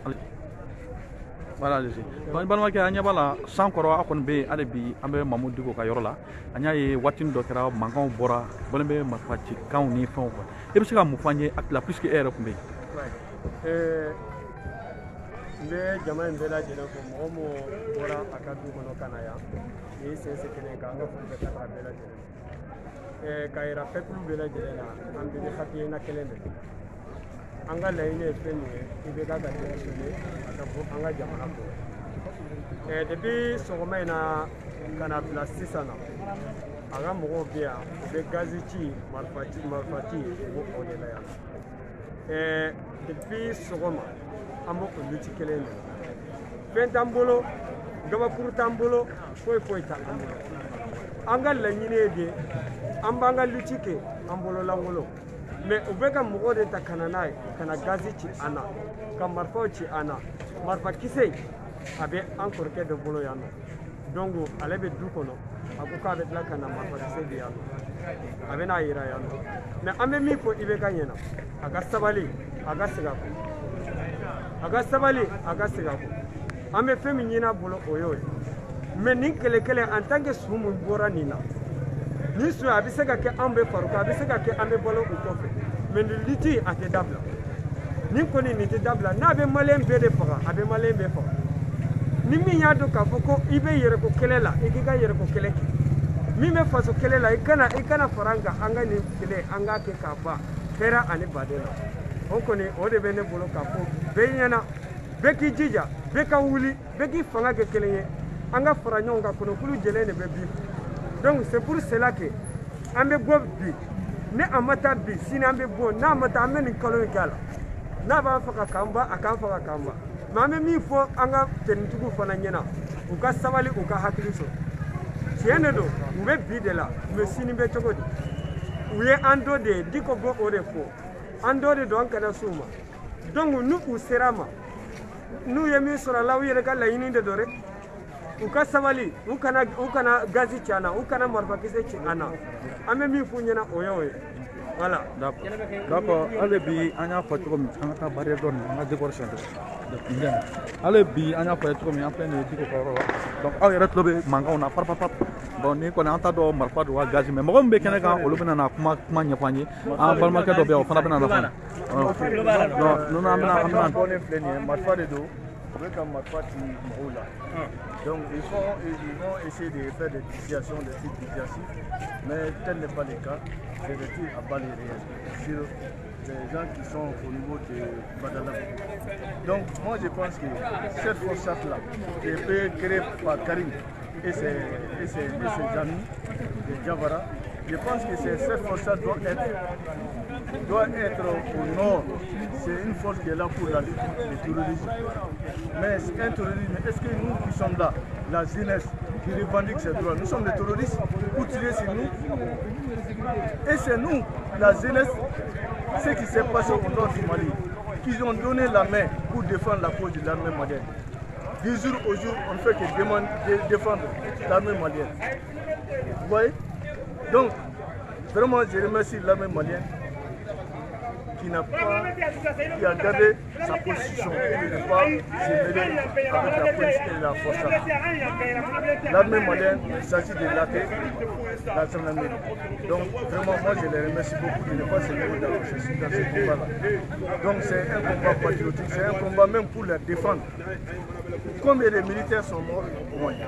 Voilà, allez-y. Donc, balimakɛ an ɲɛ b'a la san kɔrɔ a kɔni bɛ yen hali bi an bɛ Mamu Diko ka yɔrɔ la an y'a ye waatinin dɔ kɛra mankanw bɔra bɔlen bɛ marifacikanw ni fɛnw kɔ e bɛ se ka mun fɔ an ye a puisque e yɛrɛ tun bɛ yen. N bɛ jama in bɛɛ lajɛlen fɔ mɔgɔ o mɔgɔ bɔra a ka du kɔnɔ ka na yan ni sense kelen kan an ka foli bɛ ka taa bɛɛ lajɛlen ka yira peuple bɛɛ lajɛlen na an bɛ ni hakilina kelen de an ka laɲini ye fɛn min ye i bɛ ka démissionner a ka bɔ an ka jamana kɔnɔ depuis sɔgɔma in na ka na bila sisan na a ka mɔgɔw bɛ yan u bɛ gazi ci marifaci u b'o o de la yan depuis sɔgɔma an b'o lutte kelen de fɛn t'an bolo gabakuru t'an bolo foyi t'an bolo an ka laɲini ye de an b'an ka lutte kɛ an bolo lankolon mais u bɛ ka mɔgɔw de ta ka na n'a ye ka na gazi ci an na ka marifaw ci an na marifakisɛ a bɛ an kɔrɔkɛ dɔ bolo yan nɔ donc ale bɛ du kɔnɔ a ko k'a bɛ tila ka na marifakisɛ di yan nɔ a bɛ n'a yira yan nɔ mais an bɛ min fɔ IBK ɲɛna a ka sabali a ka segin a kɔ a ka sabali a ka segin a kɔ an bɛ fɛn min ɲini a bolo o y'o ye mais nin kɛlɛ kelen en tant que su min bɔra nin na nin su a bɛ se ka kɛ an bɛ farikolo a bɛ se ka kɛ an bɛ balo o kɔfɛ mais nin lutte a tɛ dabila nin kɔni nin tɛ dabila n'a bɛ maliyɛn bɛɛ de faga a bɛ maliyɛn bɛɛ faga ni min y'a dɔn k'a fɔ ko i bɛ yɛrɛko kɛlɛ la i k'i ka yɛrɛko kɛlɛ kɛ min bɛ faso kɛlɛ la i kana fara an kan an ka nin kɛlɛ an k'a kɛ k'a ban hɛrɛ ani baden na o kɔni o de bɛ ne bolo k'a fɔ bɛɛ ɲɛna bɛɛ k'i jija bɛɛ ka wuli bɛɛ k'i fanga kɛ kelen ye an ka fara ɲɔgɔn kan kɔnɔkulu jɛlen de bɛ bi donc c'est pour cela que an bɛ bɔ bi ni a ma taa bi sini an bɛ bɔ n'a ma taa an bɛ nin kalo in k'a la n'a b'a faga k'an ban a k'an faga k'an ban mais an bɛ min fɔ an ka tenitigiw fana ɲɛna u ka sabali u ka hakili sɔrɔ tiɲɛ de don u bɛ bi de la mais sini bɛ cogo di u ye an dɔ de ye Diko bɔ o de fɔ an dɔ de don an kana s'u ma donc n'u u sera ma n'u ye min sɔrɔ a la u yɛrɛ ka laɲini de don dɛ u ka sabali u kana gazi ci an na u kana marifakisɛ ci an na an bɛ min f'u ɲɛna o y'o ye voilà. D'accord hali bi an y'a fɔ cogo min an ka taa barrière dɔ nin an ka décoration dɔ hali bi an y'a fɔ cogo min an filɛ nin ye Diko ka yɔrɔ la donc aw yɛrɛ tulo bɛ mankanw na papapap bon ni kɔni an t'a dɔn marifa don wa gazi mais mɔgɔ min bɛ kɛnɛ kan olu bɛna na kuma ɲɛfɔ an ye an balimakɛ dɔ bɛ yan o fana bɛna na fana donc an bɛna filɛ nin ye marifa de don u bɛ ka marifa ci mɔgɔw la donc ils vont essayer de faire des dissuasions des tirs dissuasifs mais tel n'est pas le cas c'est des tirs à balles réelles sur les gens qui sont au niveau de Badala. Donc moi je pense que cette force-là qui est créée par Karim et ses amis de Javara, je pense que cette force-là doit être au nord. C'est une force qui est là pour la lutte du terrorisme. Mais un terrorisme, est-ce que nous qui sommes là, la jeunesse qui revendique ses droits, nous sommes des terroristes pour tirer sur nous? Et c'est nous, la jeunesse, ce qui s'est passé au nord du Mali, qui ont donné la main pour défendre la cause de l'armée malienne. Du jour au jour, on ne fait que défendre l'armée malienne. Vous voyez? Donc, vraiment, je remercie l'armée malienne qui a gardé sa position et ne pas se mêler avec la police et la force. L'armée malienne, il s'agit de latter la gendarmerie. Donc vraiment, moi je les remercie beaucoup de ne pas se mêler dans ce combat-là. Donc c'est un combat patriotique, c'est un combat même pour les défendre. Combien de militaires sont morts au moins?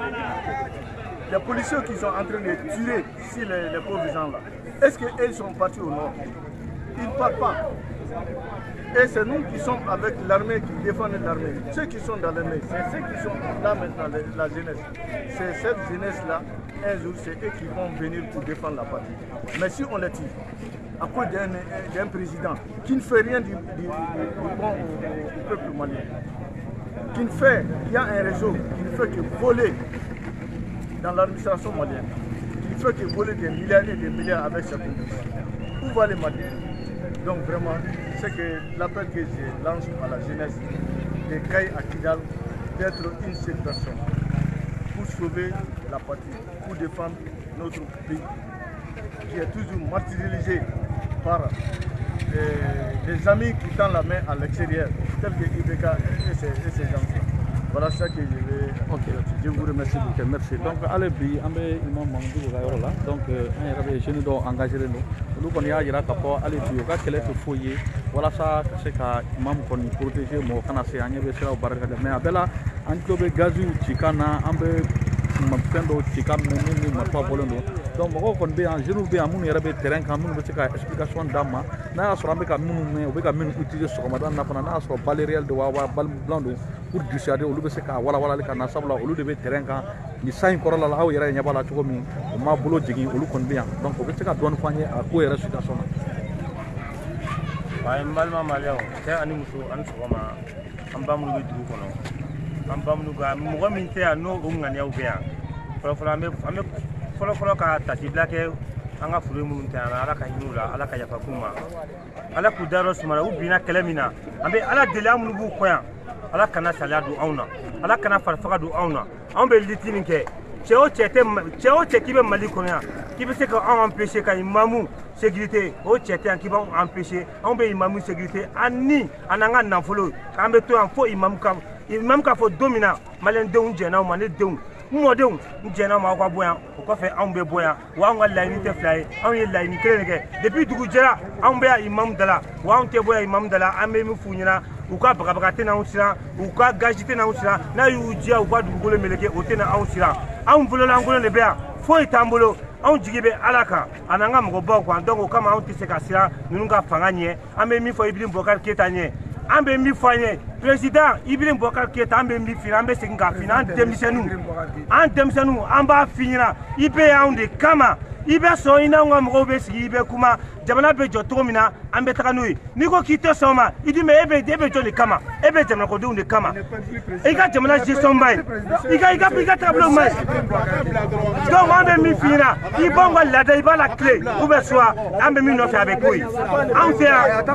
Les policiers qui sont en train de tirer sur les pauvres gens là, est-ce qu'ils sont partis au nord? Ils ne partent pas. Et c'est nous qui sommes avec l'armée, qui défendent l'armée. Ceux qui sont dans l'armée, c'est ceux qui sont là maintenant, la jeunesse. C'est cette jeunesse-là, un jour, c'est eux qui vont venir pour défendre la patrie. Mais si on les tire, à cause d'un président qui ne fait rien du bon au peuple malien, qui a un réseau qui ne fait que voler dans l'administration malienne, qui ne fait que voler des milliards et des milliards avec ses complices. Où va les Maliens? Donc vraiment, c'est que l'appel que je lance à la jeunesse de Kaï à Kidal, d'être une seule personne pour sauver la patrie, pour défendre notre pays qui est toujours martyrisé par des amis qui tendent la main à l'extérieur, tels que IBK et ces gens-là. Voilà ça que je vais. Ok, je vous remercie beaucoup. Merci. Donc, allez, on est imam Mamadou Gayola. Donc, on est jeunes qui engagés nous. Nous connaissons déjà qu'après allez, il y a quelques foyers. Voilà ça, c'est qu'un imam qu'on protège, mon canasé, on est sur la barre. Mais abela, on peut gazu, chicana, on peut mapendo, chicane, mais pas volando. Donc, on peut en genou bien, on est rabé terrain, quand on veut faire explication d'ama. Na sur américain, on veut utiliser sur Ramadan, na sur balai réel de Wawa, bal blanc pour dissuader olu be se ka wala wala ka na sabula olu de be terrain kan ni sain korola la aw yere nya bala cogo min o ma bolo jigi olu kon be yan donc o be se ka don fanye a ko yere situation na ay mbalma maleo te ani muso an sogoma an bamulu be dugu kono an bamulu ga mo min te no o ngani aw be yan folo ka tati blake an ga fure mun te ala ka hinula ala ka yafa kuma ala ku daro sumara u bina kelemina ambe ala dela mun bu koyan ala kana saladu auna ala kana farfaga du auna on be litinin ke cheo che ki be mali konya ki be se ka empêcher ka imamu sécurité o chete an ki ba empêcher on be imamu sécurité ani ananga nafolo ka be to an fo imam ka fo domina malen deun jena ma ne deun mo deun jena ma kwa boyan ko fe an be boyan wa an la ni te fly an ye la ni kele ke depuis dugu jera an be imam dala wa an te boya imam dala an be mi funyina u ka bagabaga tena usira u ka gaji tena usira na yu jia u ka dugule meleke o tena usira an volola an gole le bea fo itambolo an jigibe alaka ananga mgo ba kwa donc kama an tise ka sira nunu ka fanga nye an be mi fo Ibrahim Bokar Keita nye an be mi fanye président Ibrahim Bokar Keita an be mi fina an be segin ka fina an demisenu an ba finira ibe an de kama ibe so ina nga mgo be sigi ibe kuma jamana be jo to mina an be taka nuyi ni ko kite soma idi me ebe jo le kama ebe jamana ko de kama e ka jamana gestion bay iga tableau mai donc an be mi fina i bongo la dai ba la clé ou be soit an be mi no faire avec lui an fait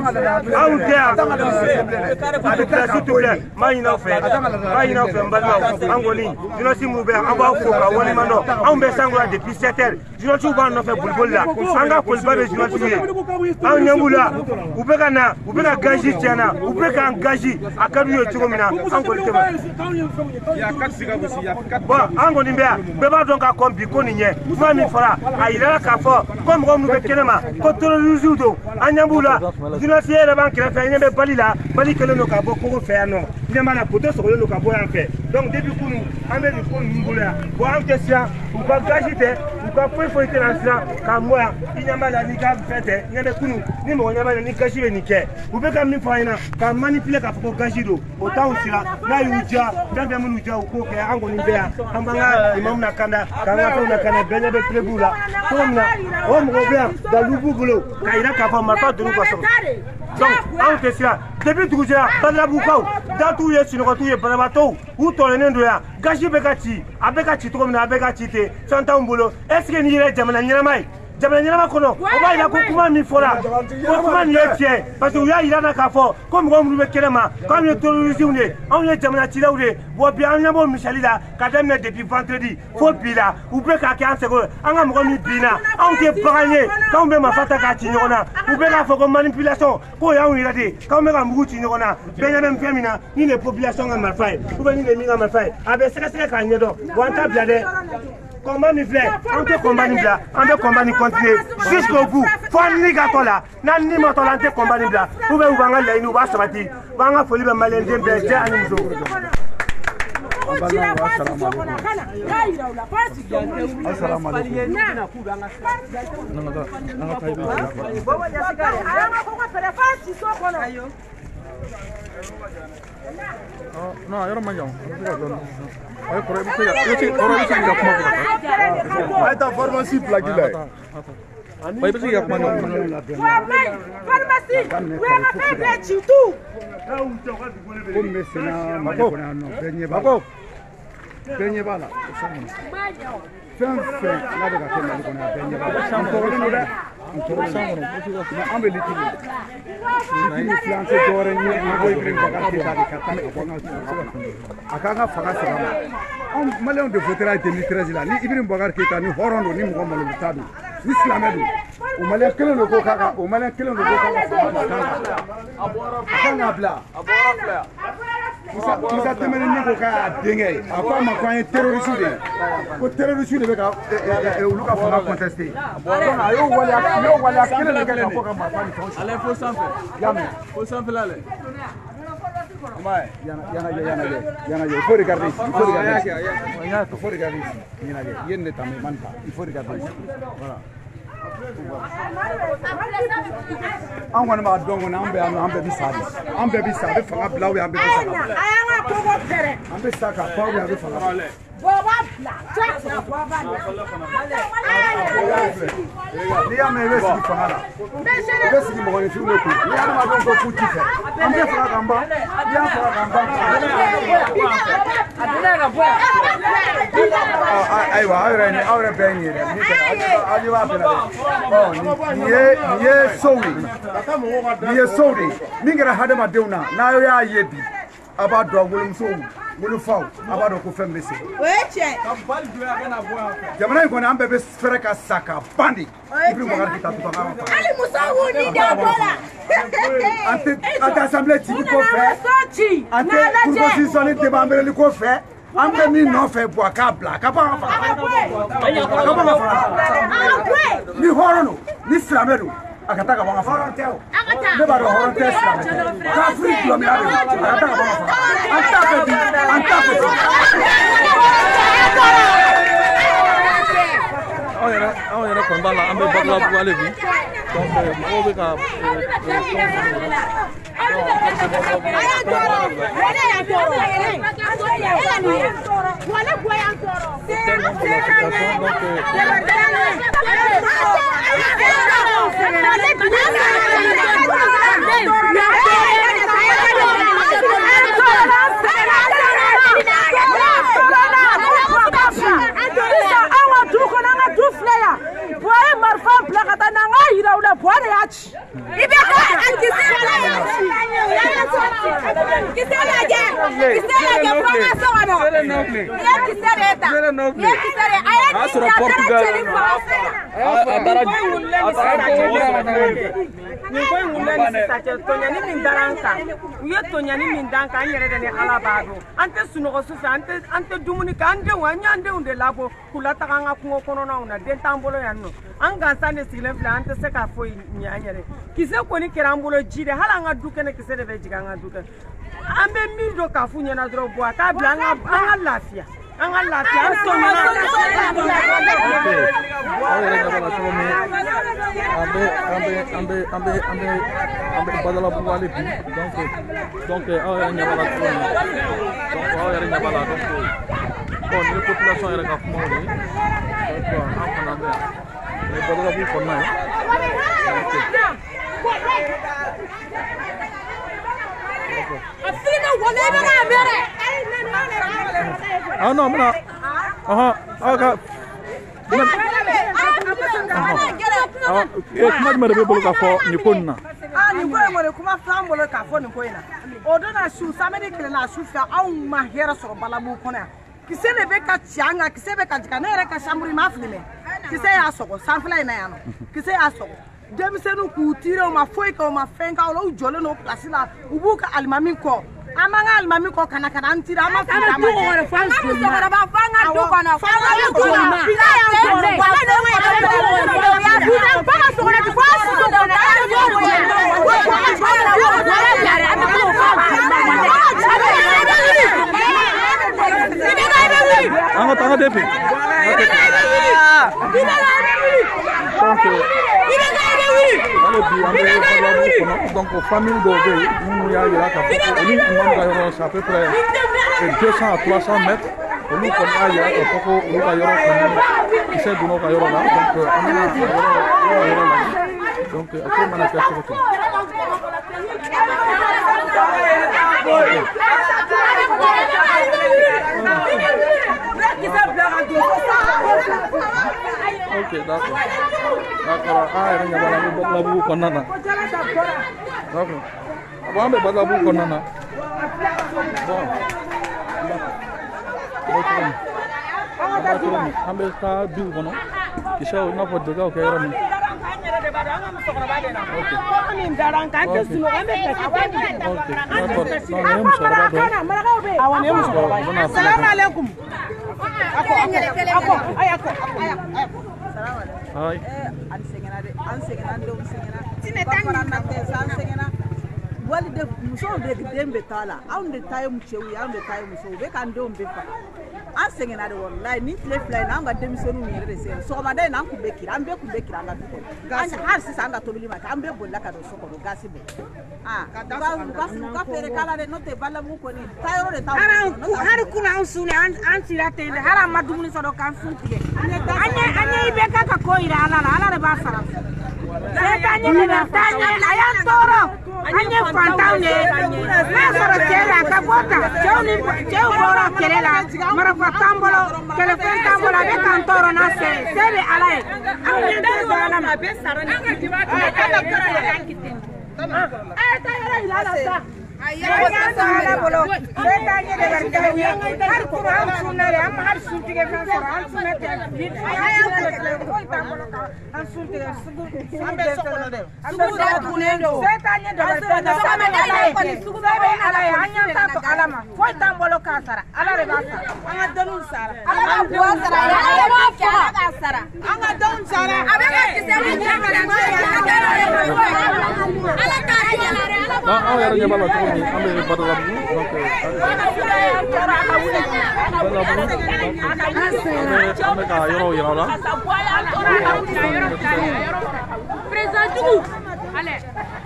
avec la s'il te plaît mai no fait mbalo an goni dino si mu be an ba ko ka woni mano an be sangula depuis 7h dino tu ba no fait bulbul la an ga ko ba be dino tu an nyangula ubeka gaji tiana ubeka gaji akadu yo chigomina ango litema ya katsiga busi ya ba ango nimbea beba donc a kombi ko ninye mami fara ayira ka fo comme nous be kelema ko tolo yuzudo anyambula dino siere ban krefe nyembe bali kele no ka bo ko fe no nyama na poto so no ka bo en fait donc depuis kunu ambe ni ko ngula bo an kesia uba gaji te uba fo ite na sira ka moya inyama la ni ka fete nyembe kunu ni mo nyama ni gaji be ni ke ubeka mi faina ka manipuler ka fo gaji do autant usira na yuja ndambe mu uja uko ke ango ni bea ambanga imam na kanda kanga to na kana benye be trebula tomna o mo bea da lubugulo ka ira ka fa marfa duru ko so donc on te sira depuis tout ça bala bukau da tu ye sino tu ye bala bato u to le ndo ya gaji be kati abeka ti to na abeka ti te santa mbulo est-ce que ni ile jamana nyamai jamana nyama kono o ba ila ko kuma mi fora ko kuma ni etie parce que ya ila na ka fo comme mu be kelema comme le terrorisme on ye jamana ti lawde bo bi an nyamo michalida ka dem ne depuis vendredi fo bila ou be ka kan se ko anga mo mi bina on te baganye ka on be ma fata ka ti nyona ou be ka fo ko manipulation ko ya on ila de ka on be ka mu ti nyona be nya même femina ni les populations nga malfai ou be ni les minga malfai abe seka ka nyedo wanta blade combat ni fleur, on te combat ni bla, on te combat ni continuer jusqu'au bout. Faut ni gato là, nan ni moto là, on te combat ni bla. Ou be ubanga la inu ba sabati, banga foli be malende be ja ani zo. Assalamu alaikum. No, yoro manjang. Ayo kore bisa ya. Orang bisa ya kuma kuma. Ayo ta pharmacie plagi lah. Ayo bisa ya kuma. Pharmacie. Wera pepe chitu. Comme sena makona no benye ba. Benye bala. Fin la de ka kema ko na benye bala. Santo no da. Ambe litini. Ni fiance dore ni boy bring baga ti da ka tan ko na. Akanga faga sama. On malon de voter a 2013 là. Ni Ibrahim Bokar Keita ni horondo ni mo mo lutado. Ni islamé do. o malien kelen do ko kaka o malien kelen do ko kaka kanga bla Isa temene ni ko ka denge a ko ma ko an terroriste de ko terroriste de be ka olu ka fanga contester donc ayo wala kelen de ka ko ka ma fani ale fo sanfɛ fo sanfɛla lɛ Yana, il faut regarder ici. Il faut regarder ici. Il faut regarder ici. Voilà. An kɔni b'a dɔn kɔni an bɛɛ yan nɔ an bɛɛ bi sa de an bɛɛ bi sa a bɛ fanga bila ou an bɛɛ bi sa ka bila an bɛ sa ka ba ou an bɛ fanga bila n'i y'a mɛn i bɛ sigi fanga la i bɛ sigi mɔgɔninfinw de kun n'i y'a dɔn ko fu t'i fɛ an bɛ faga k'an ban n'i y'a faga k'an ban ayiwa aw yɛrɛ bɛɛ ye nin ye dɛ min kɛra aw b'a bɛɛ la dɛ nin ye sow de ye min kɛra hadamadenw na n'a y'a ye bi a b'a dɔn wolomusow wolofaw a b'a dɔn ko fɛn bɛ se jamana in kɔni an bɛɛ bɛ fɛrɛ ka sa ka ban de Ibrahima Boubacar Keïta to fanga an tɛ assemblée ci ko fɛ an tɛ cour constitutionnelle démembré ko fɛ an bɛ min nɔfɛ bɔ a k'a bila a ka ban ka faga ni hɔrɔn don ni silamɛ don a ka taa ka bɔ an ka faga ne b'a dɔn hɔrɔn tɛ silamɛ tɛ kafiri dulɔmiya de don a ka taa ka bɔ an ka faga an t'a fɛ bi an t'a fɛ bi anw yɛrɛ kɔni b'a la an bɛ Badalabugu ale bi donc mɔgɔw bɛ ka an gansan de sigilen filɛ an tɛ se k'a fɔ ɲɛ an yɛrɛ kisɛ kɔni kɛra an bolo ji de hali an ka du kɛnɛ kisɛ de bɛ jigin an ka du kɛnɛ an bɛ min dɔn k'a f'u ɲɛna dɔrɔn bɔ a k'a bila an ka lafiya an ka lafiya an sɔnna aw yɛrɛ ɲɛ b'a la cogo min an bɛ Badalabugu ale bi donc aw yɛrɛ ɲɛ b'a la cogo min donc aw yɛrɛ ɲɛ b'a la donc bon ni population yɛrɛ ka kumaw de donc an fana bɛ yan ni Badalabugu kɔnɔna ye ah non mina aw ka kuma jumɛn de bɛ bolo ka fɔ nin ko nin na nin ko in kɔni kuma t'an bolo k'a fɔ nin ko in na o don na su samedi tilenna a su fɛ anw ma hɛrɛ sɔrɔ Badalabugu kɔnɔ yan kisɛ de bɛ ka ci an kan kisɛ bɛ ka jigin ne yɛrɛ ka chambre ma fili mɛ kisɛ y'a sɔgɔ sanfɛla in na yan nɔ kisɛ y'a sɔgɔ denmisɛnninw k'u tiire o ma foyi kɛ o ma fɛn kɛ o la u jɔlen don place la u b'u ka alimami kɔ an b'an ka alimami kɔ ka na an tiire an ma fili an ma jɛ an ka musokɔrɔba fɔ an ka du kɔnɔ fɔ an ka du kɔnɔ bila y'an sɔrɔ wa ne ma yɛrɛ bɛ ba ka sɔgɔnɔ fɔ an si sɔgɔ da an ka du kɔnɔ an ka defi ale bi an bɛ Badalabugu kɔnɔ donc famille dɔw bɛ yen minnu y'a jira k'a fɔ ko olu imam ka yɔrɔ c'est à peu près 200 à 300 mètres olu kɔni y'a jira k'a fɔ ko olu ka yɔrɔ kɔni kisɛ donna u ka yɔrɔ la donc an bɛna yɔrɔ la donc a ko mana kɛ cogo cogo. Ok, d'accord. D'accord, ah, yɛrɛ ɲɛ b'a la an bɛ Badalabugu kɔnɔna na. D'accord. Bon, an bɛ Badalabugu kɔnɔna na. Bon. An bɛ taa duw kɔnɔ. Kisɛw i n'a fɔ dɛgɛw kɛ yɔrɔ min. wali de muso de dembe tala aun de tayo muchewi aun de tayo muso be kan do mbefa an sengena de wallahi ni tile fly na nga demisonu ni re se so ma de na ku be kira ambe ku be kira nga biko gas har si sanga to bilima ka ambe bolla ka do so ko gasi be ka fere kala de no te balla mu ko ni tayo de tawo har ku na usune an sira te de har amadumuni so do kan sunti anya ibe ka ko ira ala re ba sara Setanya na tanya ayan toro anya fantaune na soro kera kabota cheu boro kelela mara fatambolo telefon tambolo be kantoro na sebe alai anya dana na be sarani ala kara yankitin tayara ilala sa ayya sala bolo setanya de berkawi har kuran sunare am har suntige kan soro an sunate ayya ko tambolo an suntige ambe sokono de suguda tunendo setanya de berkawi ala anya ta to alama ko tambolo ka sara ala re ba sara anga donu sara ala buwa sara ya ba ka sara anga don sara abe ka kisani jamana ala ka ya ala ba ambe badalabu donc ambe ka yoro la président Djougou allez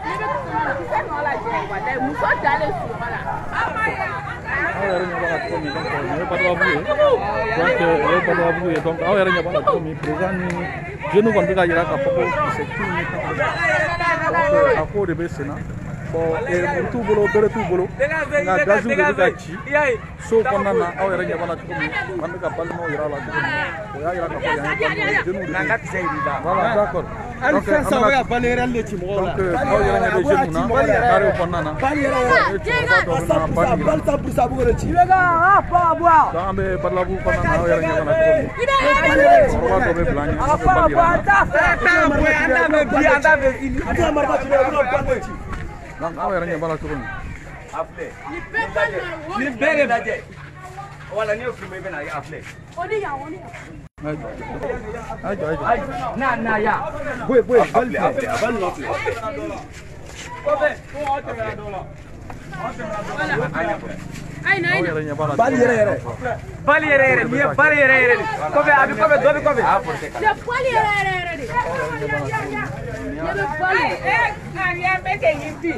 muso dale sumala donc aw yara nyaba ko mi président ni jenu kon biga yara ka poko c'est tout ni donc ako de besena bon et tout bolo bere tout bolo na gazu de biga ci so kon na aw yara nyaba la ko mi man ka balmo yara la ko mi ya yara ka ko ya jenu na kat sayida voilà d'accord donc ça va balera le ci mo donc aw yara nyaba jenu na kare kon na balta pour ça bu ci lega pa bua dambe badlabu kon na aw yara nyaba la ko mi on va tomber blanc donc aw yara nyaba la ko mi appelé ni bere daje wala ni ofime be na appelé oni ya na ya boy appelé Aina bali yere mi bali yere ko be abi ko be do bi ko be ya bali yere ya bali ya beke yindi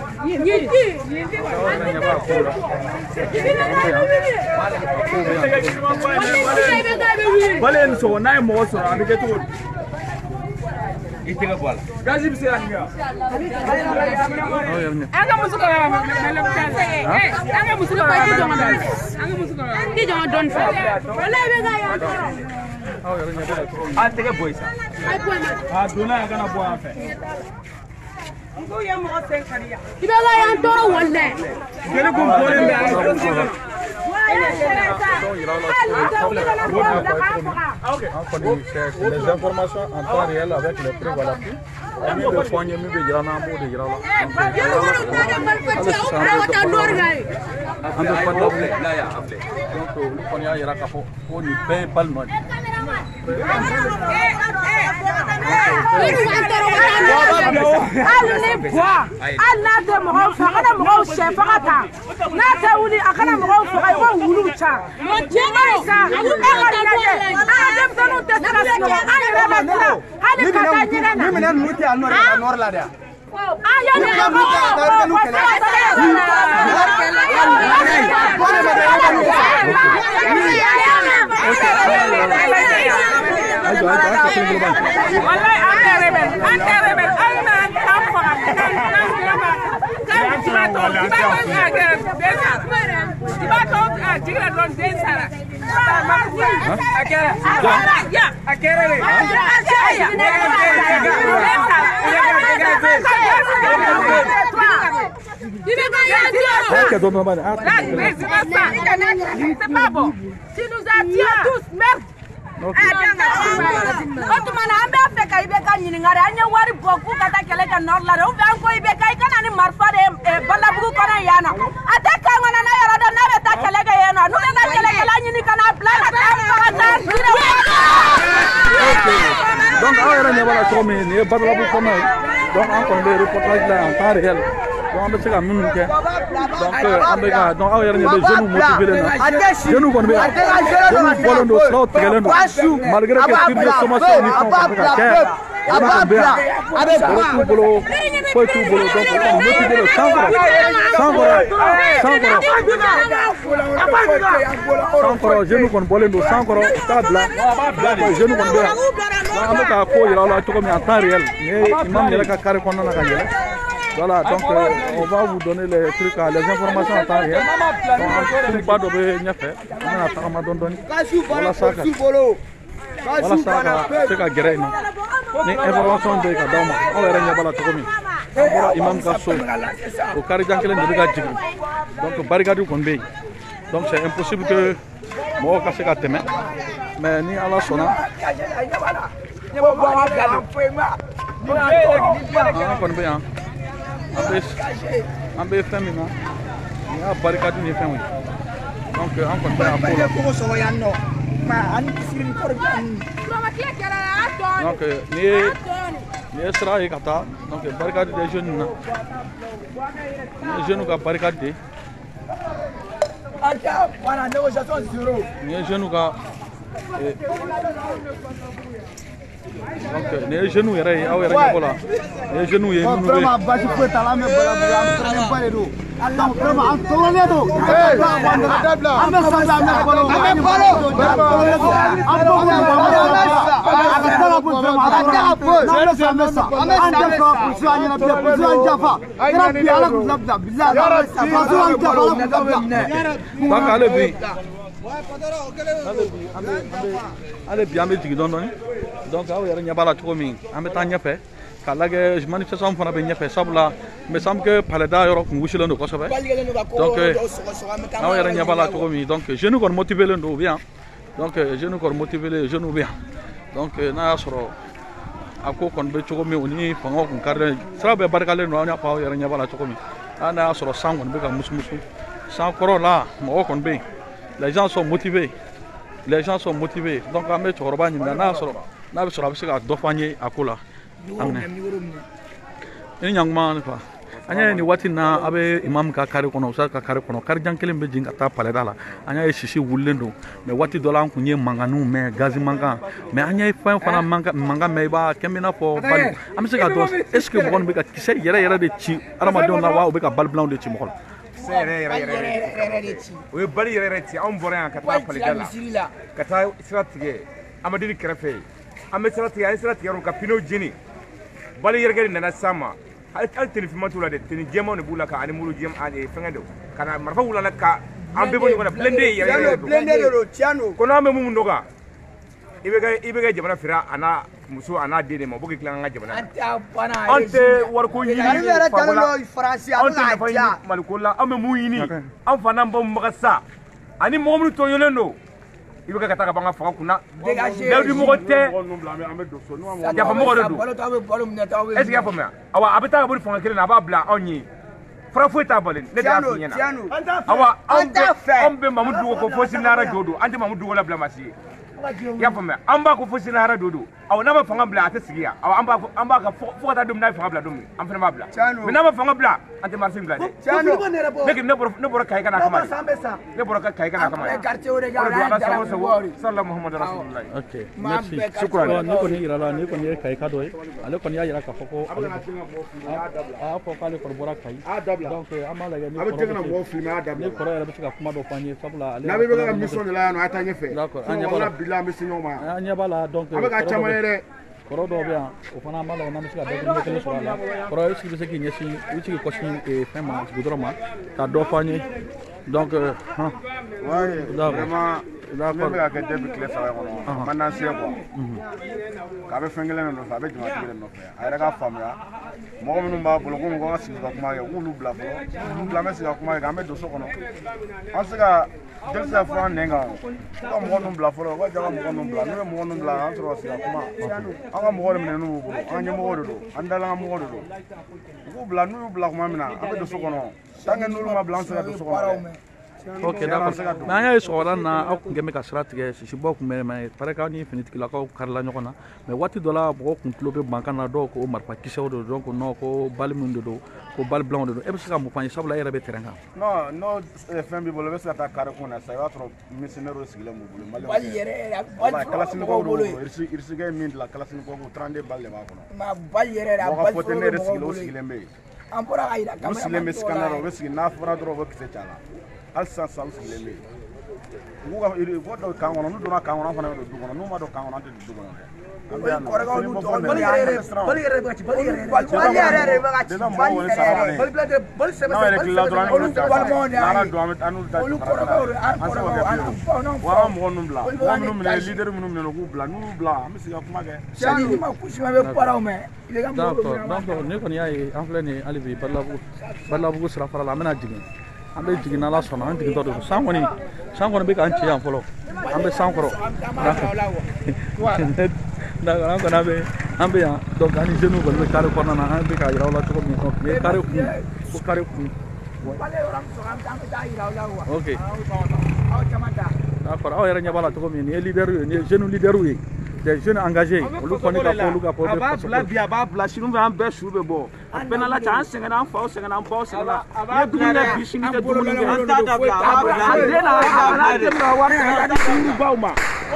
bali en so na mo so abi ke to itega bola gazi bi se anga anga musuka anga musuka di jonga don fa wala be ga ya a tege boy sa a dona anga na bo afa ko ya mo sen kariya ibe ga ya toro wonne gele ko bole be les informations en temps réel avec les prix voilà le poignet mi be jira na bo de jira la donc on ya yara ka fo ni be bal no Allah de mo fa kana mo chef fakata na ta wuli akana mo fa ko wulu cha mo jema sa adam tanu testation ani raba tira hali kata nyina na mimi nan muti anor la da aya ne c'est pas bon. Tu nous as tués tous, merde. tumana an bɛ fɛ ka IBK ɲininka de an ye wari bɔ k'u ka taa kɛlɛ kɛ Nord la de ou bien an ko IBK i kana ni marifa de Balabugu kɔnɔ yan nɔ a tɛ kan kɔnɔ n'a yɔrɔ dɔn n'a bɛ taa kɛlɛ kɛ yen nɔ n'u bɛ ka kɛlɛkɛla ɲini ka na bila ka taa faga taa donc aw yɛrɛ ɲɛ b'a la cogo min nin ye Balabugu kɔnɔ ye donc an kɔni bɛ reportage la en temps réel donc an bɛ se ka minnu kɛ donc an bɛ ka donc aw yɛrɛ ɲɛ bɛ jeunes motivés na jeunes kɔni bɛ yan jeunes bɔlen don siraw tigɛlen don malgré que tir de sommation ni fɛnw kɔni bɛ ka kɛ jeunes kɔni bɛ yan bolo t'u bolo foyi t'u bolo donc o kɔni motivé don sankɔrɔ jeunes kɔni bɔlen don sankɔrɔ t'a bila donc jeunes kɔni bɛ yan donc an bɛ ka ko yira aw la cogo min en temps réel ni ye imam yɛrɛ ka carré kɔnɔna na ka yɛlɛ. Voilà, donc on va vous donner les trucs, les informations en temps réel. Donc, pas de fait. On a Tagama Dondoni. Voilà ça. Voilà ça, c'est qu'à Guéret. Les informations de Kadama, on est réunis à la Togomi. Voilà, Imam Gasso, au Karidjankelen de Gadjigri. Donc, Barricade Konbei. Donc, c'est impossible que moi, je casse la tête. Mais ni à la sona. An bɛ fɛn min na nin y'a barikade ni fɛnw ye donc an kɔni bɛ yan ko la donc ni ye sira ye ka taa donc barikade des jeunes na ni ye jeunes ka barikade de ni ye jeunes ka donc les jeunes yɛrɛ ye aw yɛrɛ ɲɛbɔ la les jeunes ye minnu bɛ basi foyi t'a la an bɛ Balabugu an tɔrɔlenba de don donc vraiment an tɔrɔlen don an bɛ sanfɛ an bɛ balo an bɛ balo an bɛ balo a ka taa ka bɔ vraiment a ka taa ka bɔ n'an bɛ san an bɛ san an tɛ sɔn polisi an ɲɛna bilen polisi an janfa yɛrɛ bi ala k'u labila bilahi polisi an janfa ala k'u labila donc ale bi ale bi an bɛ jigin dɔɔnin donc aw yɛrɛ ɲɛ b'a la cogo min an bɛ taa ɲɛfɛ k'a lajɛ manifestation fana bɛ ɲɛfɛ sabula me semble que paleda yɔrɔ kun wusilen don kosɛbɛ donc aw yɛrɛ ɲɛ b'a la cogo min donc jeunes kɔni motivelen don u bɛ yan donc jeunes kɔni motivelen jeunes bɛ yan donc n'a y'a sɔrɔ a ko kɔni bɛ cogo min u ni fanga kun karilen sira bɛɛ barikalen don an y'a fɔ aw yɛrɛ ɲɛ b'a la cogo min hali n'a y'a sɔrɔ san kɔni bɛ ka musumusu san kɔrɔ la mɔgɔ kɔni bɛ yen les gens sont motivés donc an bɛ cɛkɔrɔba ɲininka n'a y'a sɔrɔ n'a bɛ sɔrɔ a bɛ se ka dɔ fɔ an ye a ko la ni ɲankuma fa an y'a ye nin waati in na a bɛ imam ka carré kɔnɔ Usazi ka carré kɔnɔ karijan kelen bɛ jigin ka taa paleda la an y'a ye sisi wulilen don mais waati dɔ la an kun ye manganiw mɛn gazi mankan mais an ye fɛn fana mankan mɛn i b'a kɛ i n'a fɔ bali an bɛ se ka dɔn est ce que mɔgɔ nin bɛ ka kisɛ yɛrɛ de ci adamadenw na wa u bɛ ka balibilanw de ci mɔgɔ la. o ye bali yɛrɛ ci anw bɔra yan ka taa paleda la ka taa sira tigɛ Amadini kɛrɛfɛ an bɛ sira tigɛ an ye sira tigɛ ka pneus jeni bali yɛrɛkɛ de nana s'an ma hali tenifima t'u la dɛ teni jɛmanw de b'u la ka ani muru fɛngɛ don ka na marifa wulala ka an bɛɛ bɔ ɲɔgɔn na blindé yɛrɛ don ko n'an bɛ mun dɔn kan i bɛ kɛ jamana fira a n'a muso a n'a den de ma o bɛ k'i tila an ka jamana an tɛ wariko ɲini fanko la anw tɛ nafa ɲini maliko la an bɛ mun ɲini an fa n'an baw maga sa ani mɔgɔ minnu tɔɲɔlen don i bɛ ka taa ka ban ka fanga kunna dawudi mɔgɔ tɛ jafa mɔgɔ de don est ce que i y'a faamuya awa a bɛ taa ka bɔ fanga kelen na a b'a bila anw ye fara foyi t'a bali ne de y'a f'i ɲɛna awa anw bɛ Mamudu Dogo ko fo Sinara jo don an tɛ Mamudu Dogo labila masi ye i y'a faamuya an b'a ko fo Sinara jo don awa n'a ma fanga bila a tɛ sigi yan awa an b'a ka fo ka taa don min n'a ye fanga bila don min an fana b'a bila mais n'a ma fanga bila an tɛ marché bila dɛ ne bɔra Kayi ka n'a kama ne bɔra Kayi ka n'a kama sallallahu Muhammadu Rasulullah. Ok, merci. Shukran. Ne kɔni yira la ne kɔni ye Kayi ka dɔ ye ale kɔni y'a yira k'a fɔ ko a y'a fɔ k'ale kɔni bɔra Kayi donc an b'a lajɛ ni kɔrɔ yɛrɛ bɛ se ka kuma dɔ fɔ an ye sabula ale n'a bɛ ka mission de la yan nɔ a taa ɲɛfɛ d'accord an ɲɛ b'a la bila an bɛ se ɲɔgɔn ma an ɲɛ b'a la donc an bɛ ka caman ye dɛ kɔrɔ dɔw bɛ yan o fana an b'a lajɛ n'an bɛ se ka dɔ kelen sɔrɔ a la kɔrɔ i sigi bɛ se k'i ɲɛsin i bɛ se k'i kɔsin fɛn ma gudɔrɔn ma ka dɔ fɔ an ye donc vraiment ne bɛ ka kɛ depuis tile 3 kɔnɔ man d'an se quoi k'a bɛ fɛn kelen de nɔfɛ a bɛ jamanatigi de nɔfɛ a yɛrɛ k'a faamuya mɔgɔ minnu b'a bolo ko mɔgɔ ka sigi ka kuma kɛ k'olu bila fɔlɔ n'u bila an bɛ sigi ka kuma kɛ an bɛ don so kɔnɔ an se ka delsa fo nenga ko mo non bla fo ko jaga mo non bla no mo non bla an tro sila kuma anga mo re mena no anya mo do andala mo do ko bla no bla kuma mina abe do so kono tanga no ma bla so do so kono. Ok, d'accord. Mais anya sɔgɔla na aw kun kɛn bɛ ka sira tigɛ sisi bɔ kun bɛ mais pare k'aw ni finitigilakaw karila ɲɔgɔn na mais waati dɔ la mɔgɔw kun tulo bɛ mankan na dɔw ko marifa kisɛw de don donc non ko bali min de don ko bali blanc de don e bɛ se ka mun fɔ an ye sabula e yɛrɛ bɛ terrain kan. Non non fɛn b'i bolo i bɛ se ka taa carré kun na sa i b'a sɔrɔ missionnaire sigilen b'u bolo. Bali yɛrɛ Kalashnikov bolo irisiga min bila Kalashnikov 32 balles de b'a kɔnɔ. Ma bali yɛrɛ la bali fɔtɛ ne yɛrɛ sigilen bɛ yen. An bɔra ka yira kamera sigilen bɛ scanner o bɛ sigi n'a fɔra dɔrɔn o bɛ kisɛ caya. Hali sisan sigilen bɛ yen. Ugu ka ko dɔ kan kɔnɔ n'u donna kan kɔnɔ an fana bɛ don du kɔnɔ n'u ma don kan kɔnɔ an tɛ don du kɔnɔ dɛ. Ne kɔni y'a ye an filɛ nin hali bi Balabugu sira fara la an bɛna jigin an bɛ jigin n'Ala sɔnna an jigintɔ de don san kɔni bɛ k'an ci yan fɔlɔ an bɛ san kɔrɔ d'accord an bɛ yan donc ani jeunes kɔni bɛ carré kɔnɔna na an bɛ ka yira aw la cogo min nin ye carré kun ko carré kun ok d'accord aw yɛrɛ ɲɛ b'a la cogo min nin ye leader ye nin ye jeune leader ye des jeunes engagés olu kɔni ka fɔ olu ka fɔ a b'a bila bi a b'a bila sini fɛ an bɛɛ su bɛ bɔ a bɛɛ n'a la cɛ an sɛgɛnna an faw sɛgɛnna an baw sɛgɛnna n ye dumuni kɛ bi sini tɛ dumuni kɛ an t'a dabila a den n'a den bɛ wari ka di sugu baw ma